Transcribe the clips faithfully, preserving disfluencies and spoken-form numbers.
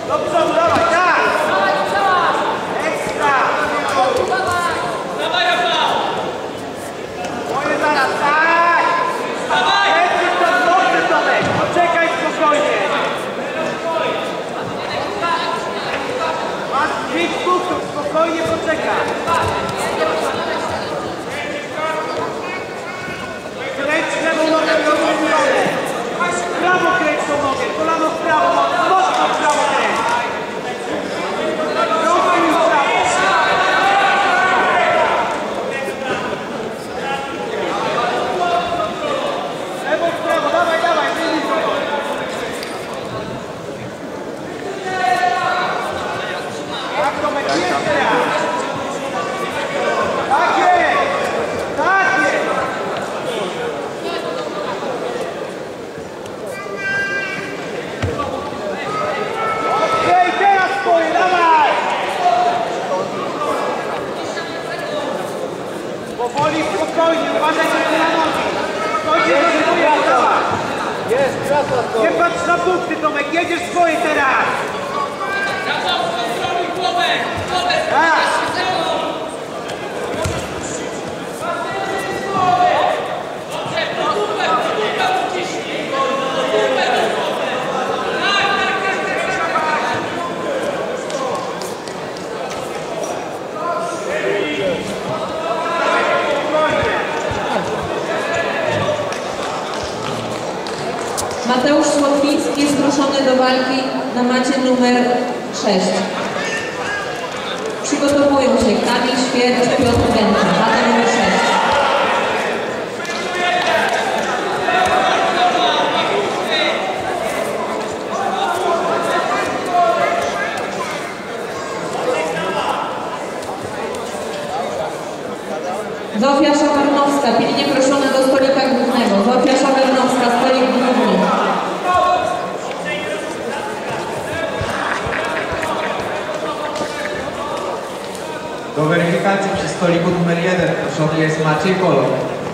Do przodu, dawaj, tak! Ekstra! Dawaj, Rafał! Moje zaraz, tak! Dawaj! Lepiej to dobrze, Tomek! Poczekaj spokojnie! Masz pięć punktów, spokojnie poczekaj! Kręć lewą nogę w drugą stronę! W prawo kręć tą nogę, kolano w prawo, mocno w prawo kręć! Trochę już w prawo! Lewo w prawo, dawaj, dawaj, wyjmij to! Tak, Tomek, jeszcze raz! Tak jest! Tak jest! Okej, teraz twoje, dawaj! Powoli, spokojnie, uważaj sobie na nogi! Spokojnie, do swoje, dawaj! Jest, wraca to. Nie patrz na punkty, Tomek, jedziesz swoje teraz! Rafał, kontroluj głowę! Głowę! Tak! Dobrze, podłówę, podłówę uciśnij! Podłówę do głowy! Tak, tak, tak, tak! Mateusz Słotwicki jest proszony do walki na macie numer sześć. Przygotowują się Kamil Świercz, Piotr Wędka, mata numer sześć. Zofia Szawarnowska, pilnie proszona do stolika głównego. Zofia Szawarnowska, stolik główny. Do weryfikacji przy stoliku numer jeden proszony jest Maciej Kolor.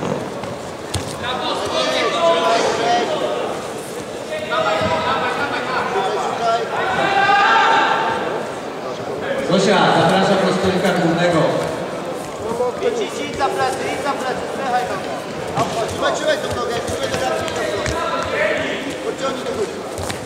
Zosia, zapraszam do stolika głównego. Idź, idź, idź za plecy, idź za plecy, spychaj nogę. Trzymaj, trzymaj tą nogę, trzymaj do garki do przodu. Podciągnij do góry.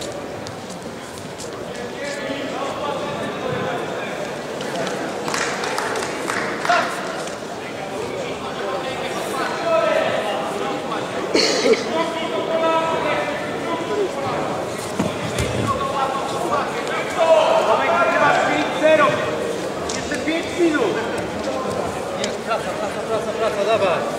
Tomek, nagrywasz pięć zero! Jeszcze pięć minut! Praca, praca, praca, praca, dawaj.